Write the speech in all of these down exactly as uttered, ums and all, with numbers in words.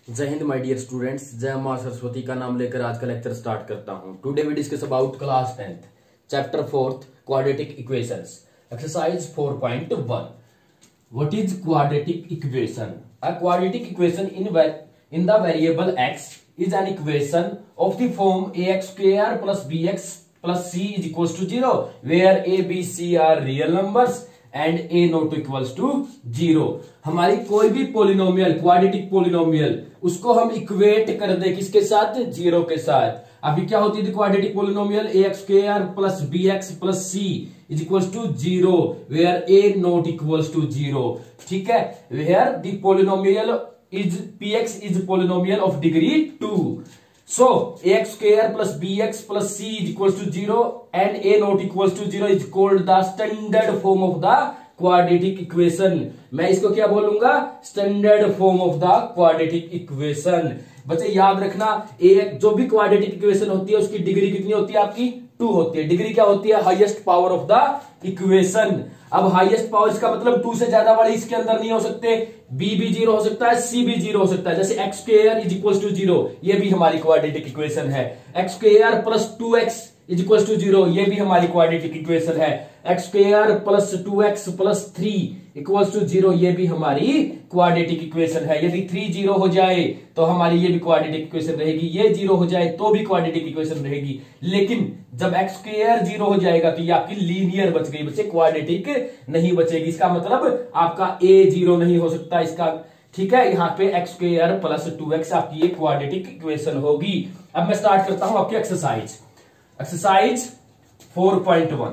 जय Hind my dear students, जय मां सरस्वती का नाम लेकर आज का लेक्चर स्टार्ट करता हूं। Today we discuss about class tenth chapter fourth quadratic equations exercise four point one. What is quadratic equation? A quadratic equation in in the variable x is an equation of the form ax square plus bx plus c is equals to zero, where a, b, c are real numbers and a not equals to zero। हमारी कोई भी polynomial, quadratic polynomial, उसको हम equate कर दे किसके साथ? Zero के साथ। अभी क्या होती थी quadratic polynomial? A x square plus b x plus c is equals to zero, where a not equals to zero. ठीक है, where the polynomial is px is polynomial of degree two. So ax square plus bx plus c is equals to zero and a not equals to zero is called the standard form of the quadratic equation। मैं इसको क्या बोलूंगा? Standard form of the quadratic equation. बच्चे याद रखना, एक जो भी क्वाड्रेटिक इक्वेशन होती है उसकी डिग्री कितनी होती है? आपकी टू होती है। डिग्री क्या होती है? Highest power of the equation. अब हाईएस्ट पावर इसका मतलब टू से ज्यादा वाले इसके अंदर नहीं हो सकते। बी भी जीरो हो सकता है, सी भी जीरो हो सकता है। जैसे x square is equal to zero, ये भी हमारी क्वाड्रेटिक इक्वेशन है। X square plus two x is equal to zero, ये भी हमारी क्वाड्रेटिक इक्वेशन है। X square plus two x plus three equals to zero, ये भी हमारी क्वाड्रेटिक इक्वेशन है। यदि थ्री जीरो हो जाए तो हमारी ये भी क्वाड्रेटिक इक्वेशन रहेगी, ये जीरो हो जाए तो भी क्वाड्रेटिक इक्वेशन रहेगी। लेकिन जब एक्स स्क्वायर जीरो हो जाएगा तो ये आपकी लीनियर बच गई बच्चे, क्वाड्रेटिक नहीं बचेगी। इसका मतलब आपका ए जीरो नहीं हो सकता इसका। ठीक है, यहाँ पे x square plus two x आपकी ये क्वाड्रेटिक इक्वेशन होगी। अब मैं स्टार्ट करता हूं आपकी exercise exercise four point one.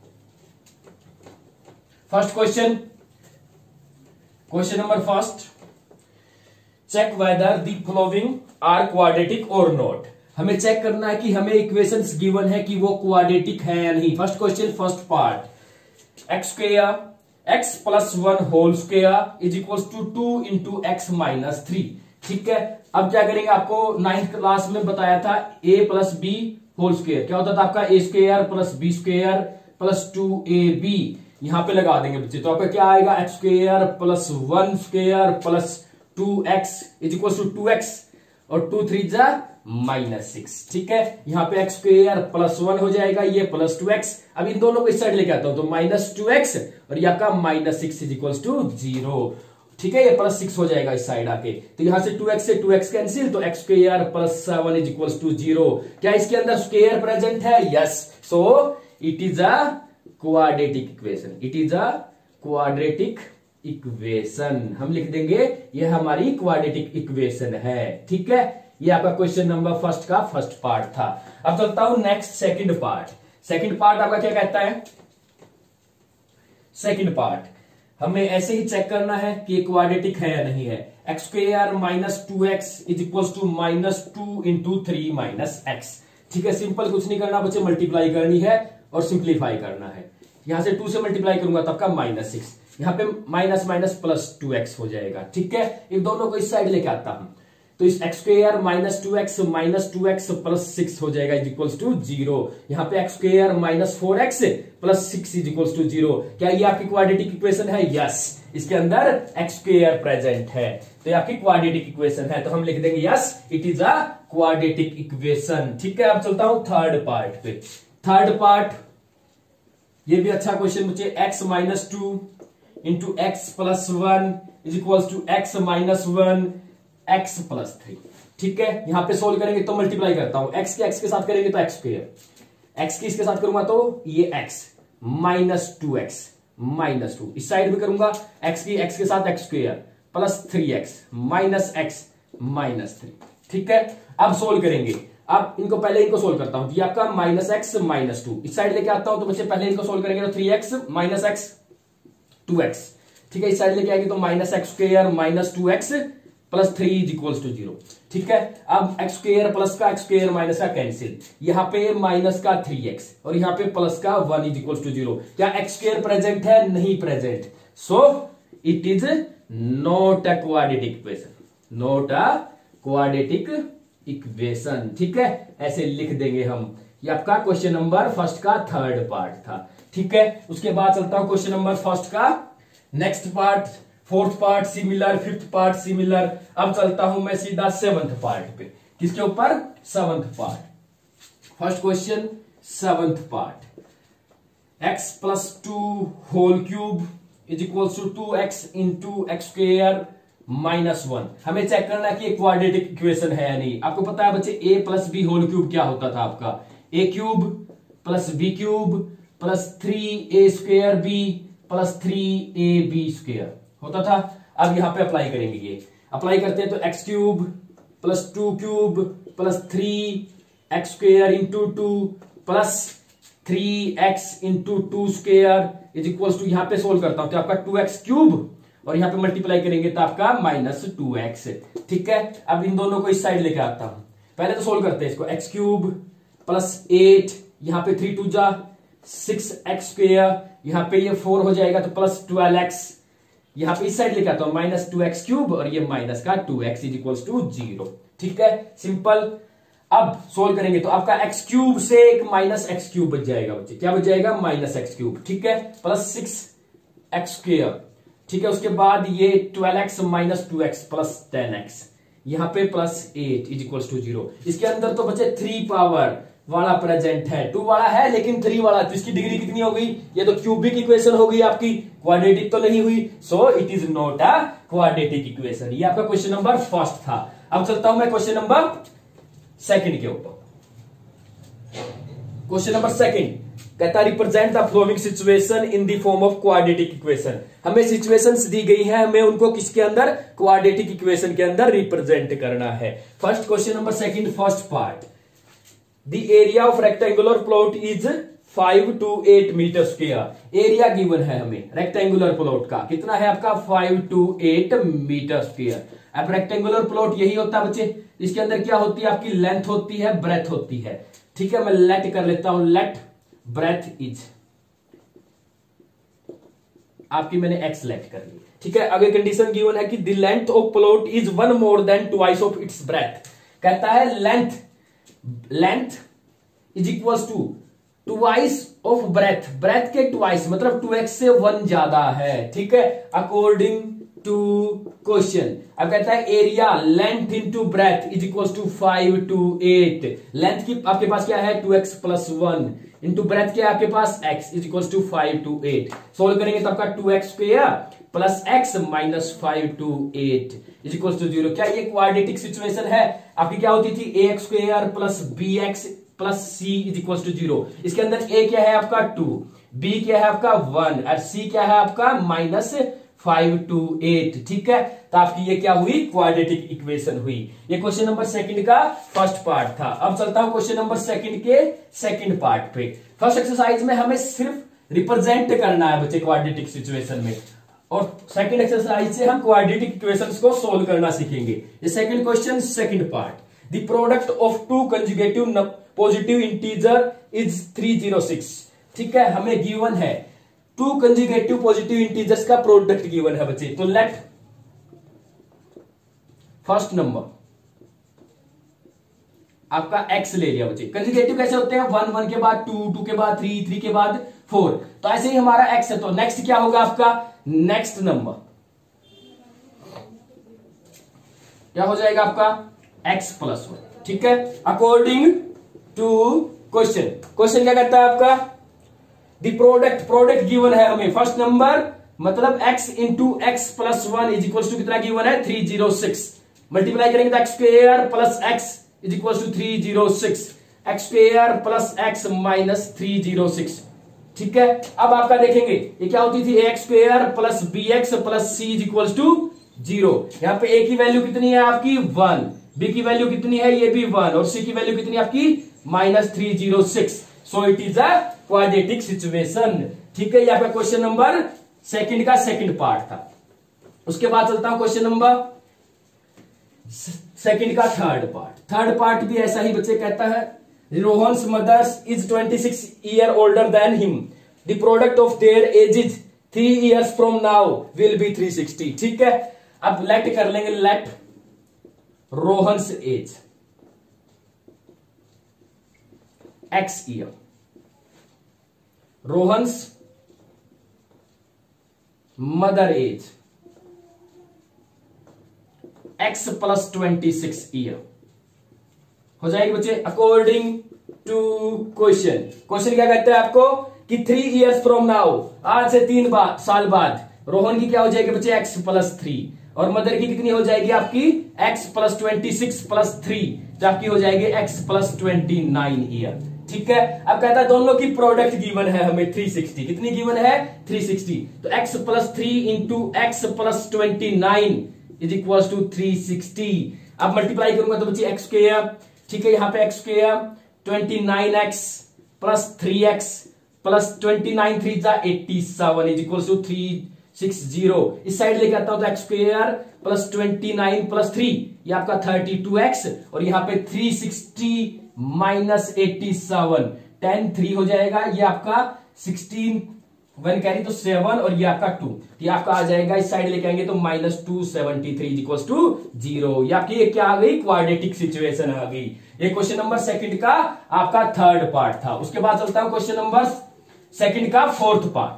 First question, question number first, check whether the following are quadratic or not. हमें चेक करना है कि हमें इक्वेशंस गिवन है कि वो क्वाड्रेटिक है या नहीं। First question, first part, x square x plus one whole square is equal to two into x minus three. ठीक है, अब क्या करेंगे? आपको नाइन्थ क्लास में बताया था a plus b whole square क्या होता था आपका? A square plus b square plus two a b. यहां पे लगा देंगे बच्चे, तो आपका क्या आएगा? X square plus one square plus two x is equal to two x और टू थ्री जा माइनस सिक्स। ठीक है, यहाँ पे एक्स स्क्वायर प्लस वन हो जाएगा, ये प्लस टू एक्स। अब इन दोनों को इस साइड लेके आता हूं तो माइनस टू एक्स और यहाँ का minus six is equal to zero. ठीक है, ये प्लस सिक्स हो जाएगा इस साइड आके, तो यहां से टू एक्स से टू एक्स कैंसिल, तो x square plus seven is equal to zero. क्या इसके अंदर स्क्वायर प्रेजेंट है? Yes, so it is a quadratic equation. It is a quadratic equation. हम लिख देंगे ये हमारी क्वाड्रेटिक इक्वेशन है। ठीक है, ये आपका क्वेश्चन नंबर फर्स्ट का फर्स्ट पार्ट था। अब चलता हूं next second part. Second part आपका क्या कहता है? सेकंड पार्ट हमें ऐसे ही चेक करना है कि क्वाड्रेटिक है या नहीं है। X square minus two x is equal to minus two into three minus x. ठीक है, सिंपल, कुछ नहीं करना बच्चे, मल्टीप्लाई करनी है और सिंप्लीफाई करना है। यहां से टू से मल्टीप्लाई करूंगा तब का माइनस सिक्स, यहाँ पे minus minus plus two x हो जाएगा। ठीक है, इन दोनों को इस साइड लेके आता हूं तो इस x square minus two x minus two x plus six हो जाएगा इज इक्वल्स टू जीरो। यहाँ पे x square minus four x plus six is equals to zero. क्या ये आपकी क्वाड्रेटिक इक्वेशन है? यस, इसके अंदर एक्स स्क्वायर प्रेजेंट है, तो ये आपकी क्वाड्रेटिक इक्वेशन है। तो हम लिख देंगे yes, it is a quadratic equation. ठीक है, अब चलता हूं थर्ड पार्ट पे। थर्ड पार्ट, ये भी अच्छा क्वेश्चन मुझे, x minus two into x plus one is equals to x minus one x plus three. ठीक है, यहां पे सोल्व करेंगे तो मल्टीप्लाई करता हूं, एक्स के एक्स के साथ करेंगे तो एक्स स्क्वायर, एक्स की इसके साथ करूंगा तो ये x minus two x minus two, इस साइड में करूंगा एक्स की एक्स के साथ x square plus three x minus x minus three. ठीक है, अब सोल्व करेंगे। अब इनको पहले इनको सोल्व करता हूं, ये आपका माइनस एक्स माइनस टू, इस साइड लेके आता हूं तो बच्चे पहले इनको सोल्व करेंगे तो three x minus x two x. ठीक है, इस साइड लेके आएंगे तो minus x square minus two x plus three is equals to zero. ठीक है, अब एक्स स्क्वायर प्लस का एक्स स्क्वायर माइनस का कैंसिल, यहाँ पे माइनस का थ्री एक्स और यहाँ पे प्लस का one is equals to zero. क्या एक्स स्क्वायर प्रेजेंट है? नहीं present, so it is not a quadratic equation, not a quadratic equation. ठीक है, ऐसे लिख देंगे हम। ये आपका क्वेश्चन नंबर फर्स्ट का थर्ड पार्ट था। ठीक है, उसके बाद चलता हूं क्वेश्चन नंबर फर्स्ट का next part, fourth part similar, fifth part similar. अब चलता हूं मैं सीधा सेवंथ पार्ट पे। किसके ऊपर? Seventh part. First question seventh part, x plus two whole cube is equal to two x into x square minus one. हमें check करना कि क्वाड्रेटिक इक्वेशन है या नहीं। आपको पता है बच्चे a plus b whole cube क्या होता था आपका? A cube plus b cube plus three a square b plus three a b square होता था। अब यहां पे अप्लाई करेंगे, ये अप्लाई करते हैं तो x cube plus two cube plus three x square into two plus three x into two square is equal to, यहां पे सोल्व करता हूं तो आपका टू एक्स क्यूब और यहां पे मल्टीप्लाई करेंगे तो आपका माइनस टू एक्स। ठीक है, अब इन दोनों को इस साइड लेके आता हूं। पहले तो सोल्व करते हैं इसको। एक्स क्यूब प्लस एट, यहां पे थ्री टू जा सिक्स एक्स स्क्वेयर, यहां पे ये फोर हो जाएगा तो प्लस ट्वेल्व एक्स, यहां पे इस साइड लेके आता हूं माइनस टू एक्स क्यूब और ये माइनस का two x is equal to zero. ठीक है, सिंपल। अब सोल्व करेंगे तो आपका एक्स क्यूब से एक माइनस एक्स क्यूब बच जाएगा बच्चे। क्या बच जाएगा? Minus x cube. ठीक है, प्लस सिक्स एक्स स्क्वेयर। ठीक है, उसके बाद ये twelve x minus two x plus ten x, यहां पे plus eight is equal to zero. इसके अंदर तो बच्चे थ्री पावर वाला प्रेजेंट है, टू वाला है लेकिन थ्री वाला, तो इसकी डिग्री कितनी हो गई? ये तो क्यूबिक इक्वेशन हो गई आपकी, क्वाड्रेटिक तो नहीं हुई। So it is not a quadratic equation. ये आपका क्वेश्चन नंबर फर्स्ट था। अब चलता हूं मैं क्वेश्चन नंबर सेकंड के ऊपर। क्वेश्चन नंबर सेकंड कहता represent the following situation in the form of quadratic equation. हमें सिचुएशंस दी गई है, हमें उनको किसके अंदर? क्वाड्रेटिक इक्वेशन के अंदर रिप्रेजेंट करना है। First question number second first part, the area of rectangular plot is five two eight metre square. Area given है हमें रेक्टेंगुलर प्लॉट का, कितना है आपका? Five two eight metre square. अब रेक्टेंगुलर प्लॉट यही होता है बच्चे, इसके अंदर क्या होती है आपकी? लेंथ होती है, ब्रेथ होती है। ठीक है, मैं लेट कर लेता हूं, लेट ब्रेथ इज, आपकी मैंने एक्स लेट कर ली। ठीक है, अगर कंडीशन गिवन है कि the length of plot is one more than twice of its breadth. कहता है length length is equal to twice of breadth, breadth के ट्वाइस मतलब टू एक्स से वन ज्यादा है। ठीक है, अकॉर्डिंग टू क्वेश्चन। अब कहता है area length into breadth is equal to five two eight. Length की आपके पास क्या है? Two x plus one into breadth क्या है आपके पास? x is equal to five two eight. Solve करेंगे तो आपका two x square plus x minus five two eight is equal to zero. क्या ये क्वाड्रेटिक सिचुएशन है? आपकी क्या होती थी? A x square plus b x plus c is equal to zero. इसके अंदर ए क्या है आपका? टू, बी क्या है आपका? वन और सी क्या है आपका? Minus five two eight. ठीक है, तो आपकी ये क्या हुई? क्वाड्रेटिक इक्वेशन हुई। ये क्वेश्चन नंबर सेकंड का फर्स्ट पार्ट था। अब चलता हूं क्वेश्चन नंबर सेकंड के सेकंड पार्ट पे। फर्स्ट एक्सरसाइज में हमें सिर्फ रिप्रेजेंट करना है बच्चे क्वाड्रेटिक सिचुएशन में, और सेकंड एक्सरसाइज से हम क्वाड्रेटिक इक्वेशंस को सोल्व करना सीखेंगे। ये second question second part, the product of two conjugative positive integer is three zero six. ठीक है, हमें गिवन है टू कंजुगेटिव पॉजिटिव इंटीजर्स का प्रोडक्ट गिवन है बच्चे। तो लेट फर्स्ट नंबर आपका x ले लिया बच्चे। कंजुगेटिव कैसे होते हैं? वन वन के बाद टू, टू के बाद थ्री, थ्री के बाद फोर। तो ऐसे ही हमारा x है, तो नेक्स्ट क्या होगा आपका? नेक्स्ट नंबर क्या हो जाएगा आपका? x plus one. ठीक है, अकॉर्डिंग टू क्वेश्चन। क्वेश्चन क्या कहता है आपका? द प्रोडक्ट, प्रोडक्ट गिवन है हमें फर्स्ट नंबर मतलब x into x plus one is equal to कितना गिवन है? Three zero six. मल्टीप्लाई करेंगे तो x square plus x is equal to three zero six, x square plus x minus three zero six. ठीक है, अब आपका देखेंगे ये क्या होती थी? X square plus b x plus c is equal to zero. यहां पे ए की वैल्यू कितनी है आपकी? वन, बी की वैल्यू कितनी है? ये भी वन, और सी की वैल्यू कितनी है आपकी? Minus three zero six. So it is a quadratic situation. ठीक है, ये आपका क्वेश्चन नंबर सेकंड का सेकंड पार्ट था। उसके बाद चलता हूं क्वेश्चन नंबर सेकंड का थर्ड पार्ट। थर्ड पार्ट भी ऐसा ही बच्चे कहता है Rohan's mother's is twenty six year older than him, the product of their ages three years from now will be three sixty. ठीक है, अब लेट कर लेंगे, let Rohan's age x year, Rohan's mother age x plus twenty six year हो जाएगी बच्चे according to question. Question क्या कहता है आपको कि थ्री इयर्स फ्रॉम नाउ, आज से तीन बा, साल बाद रोहन की क्या हो जाएगी बच्चे एक्स प्लस थ्री, और मदर की कितनी हो जाएगी आपकी x plus twenty six plus three, जो आपकी हो जाएगी x plus twenty nine year. ठीक है, अब कहता है दोनों की प्रोडक्ट गिवन है हमें थ्री सिक्सटी, कितनी गिवन है थ्री सिक्सटी, तो x plus three into x plus twenty nine is equal to three sixty. अब मल्टीप्लाई करूंगा तो बच्चे एक्स स्क्वायर, ठीक है, यहां पे x square twenty nine x plus three x plus twenty nine three जा eighty seven is equal to three six zero. इस साइड लेके आता हूं तो x square plus twenty nine plus three, ये आपका थर्टी टू एक्स, और यहाँ पे three sixty minus eighty seven, ten three हो जाएगा, ये आपका सिक्सटीन वन कैरी तो सेवन, और ये आपका टू, ये आपका आ जाएगा इस साइड लेके आएंगे तो minus two seventy three equal to zero. ये आपकी क्या आ गई क्वाड्रेटिक सिचुएशन आ गई। ये क्वेश्चन नंबर सेकंड का आपका थर्ड पार्ट था। उसके बाद चलता हूं क्वेश्चन नंबर सेकंड का fourth part.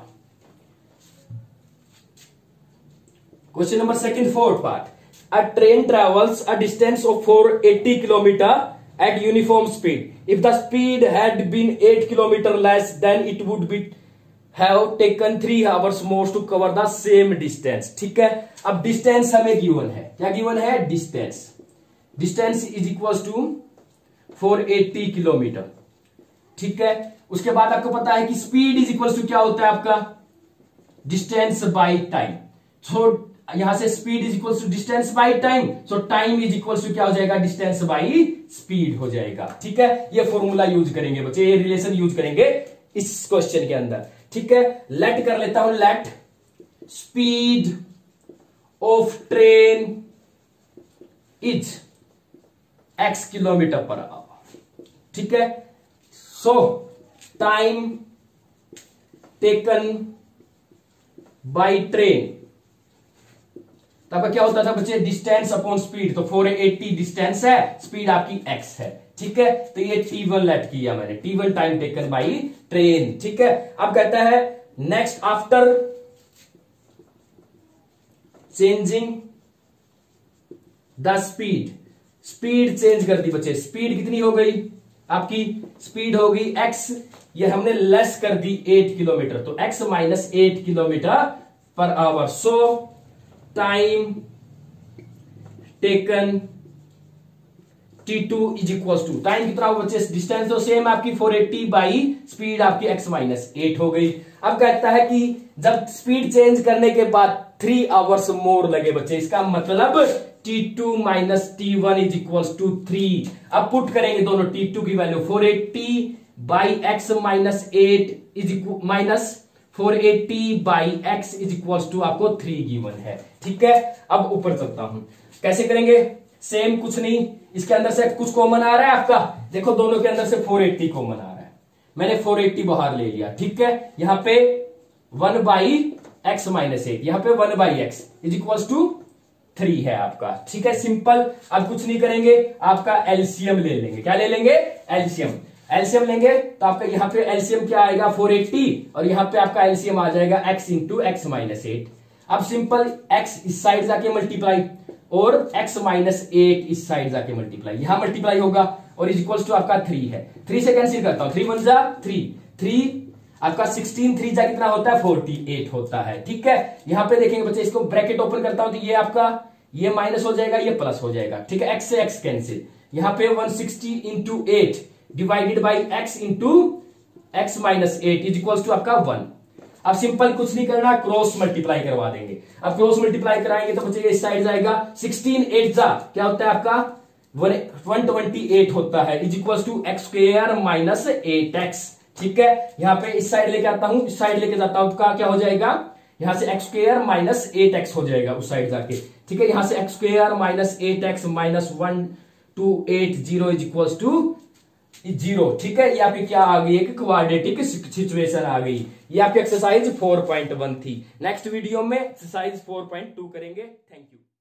Question number second fourth part, a train travels a distance of four eighty kilometre at uniform speed, if the speed had been eight kilometre less than it would be have taken three hours more to cover the same distance. ठीक है, अब distance हमें given है, क्या given है distance, distance is equal to four eighty kilometre. ठीक है, उसके बाद आपको पता है कि स्पीड इज इक्वल टू क्या होता है आपका डिस्टेंस बाय टाइम। सो यहां से speed is equal to distance by time, so time is equal to क्या हो जाएगा डिस्टेंस बाय स्पीड हो जाएगा। ठीक है, ये फॉर्मूला यूज करेंगे बच्चे, ये रिलेशन यूज करेंगे इस क्वेश्चन के अंदर। ठीक है, लेट कर लेता हूं, let speed of train is x kilometre per hour. ठीक है, so time taken by train, तब क्या होता था बच्चे डिस्टेंस अपॉन स्पीड, तो फोर एटी डिस्टेंस है, स्पीड आपकी एक्स है। ठीक है, तो ये टी वन लेट किया मैंने, t one time taken by train. ठीक है, अब कहता है next after changing the speed, speed change कर दी बच्चे, स्पीड कितनी हो गई आपकी, स्पीड हो गई एक्स, ये हमने लेस कर दी एट किलोमीटर, तो x minus eight kilometre per hour, so time taken t two is equal to, time कितना हो बच्चे डिस्टेंस तो सेम आपकी फोर एटी बाई स्पीड आपकी x माइनस एट हो गई। अब कहता है कि जब स्पीड चेंज करने के बाद थ्री आवर्स मोर लगे बच्चे, इसका मतलब T two minus T one is equal to three. अब पुट करेंगे दोनों टी टू की value, four eighty by x minus eight is equal minus four eighty by x is equal to आपको three given है। ठीक है, अब ऊपर चलता हूं, कैसे करेंगे, सेम कुछ नहीं, इसके अंदर से कुछ कॉमन आ रहा है आपका, देखो दोनों के अंदर से फोर एटी कॉमन आ रहा है, मैंने फोर एटी बाहर ले लिया। ठीक है, यहां पे one by x minus eight, यहां पे one by x is equal to three है आपका। ठीक है, सिंपल, अब कुछ नहीं करेंगे, आपका एलसीएम ले लेंगे, क्या ले लेंगे एलसीएम, एलसीएम लेंगे तो आपका यहाँ पे एलसीएम क्या आएगा फोर एटी, और यहाँ पे आपका एलसीएम आ जाएगा x into x minus eight. अब सिंपल x इस साइड जाके मल्टीप्लाई और x माइनस एट इस साइड जाके मल्टीप्लाई, यहां मल्टीप्लाई होगा और इज इक्वल टू आपका थ्री है, थ्री से कैंसिल करता हूं, थ्री वन जा थ्री, थ्री आपका सिक्सटीन, थ्री जा कितना होता है फोर्टी एट होता है। ठीक है, यहां पे देखेंगे बच्चे, इसको ब्रैकेट ओपन करता हूं तो ये आपका ये माइनस हो जाएगा, ये प्लस हो जाएगा। ठीक है, x से x कैंसिल, यहां पे one sixty into eight divided by x into x minus eight is equal to आपका वन। अब सिंपल कुछ नहीं करना, क्रॉस मल्टीप्लाई करवा देंगे। अब क्रॉस मल्टीप्लाई कराएंगे तो बच्चे इस साइड जाएगा, सिक्सटीन एट जा क्या होता है आपका वन ट्वेंटी एट होता है, is equal to x square minus eight x. ठीक है, यहां पे इस साइड लेके आता हूं, इस साइड लेके जाता हूं, का क्या हो जाएगा, यहां से x square minus eight x हो जाएगा उस साइड जाके। ठीक है, यहां से x square minus eight x minus one two eight zero is equal to zero. ठीक है, ये आपकी क्या आ गई, एक क्वाड्रेटिक सिचुएशन आ गई। ये आपकी एक्सरसाइज फोर पॉइंट वन थी। नेक्स्ट वीडियो में एक्सरसाइज फोर पॉइंट टू करेंगे। Thank you.